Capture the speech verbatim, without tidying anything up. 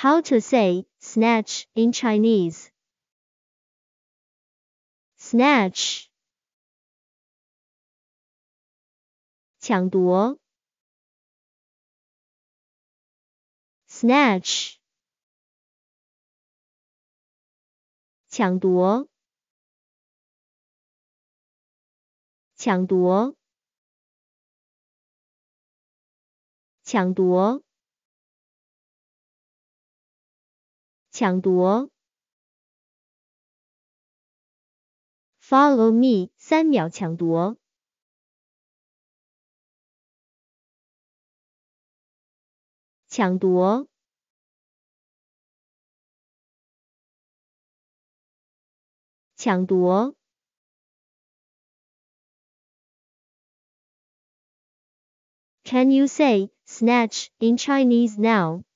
How to say snatch in Chinese? Snatch. 抢夺 snatch 抢夺抢夺抢夺抢夺 Follow me 三秒抢夺抢夺抢夺 Can you say snatch in Chinese now?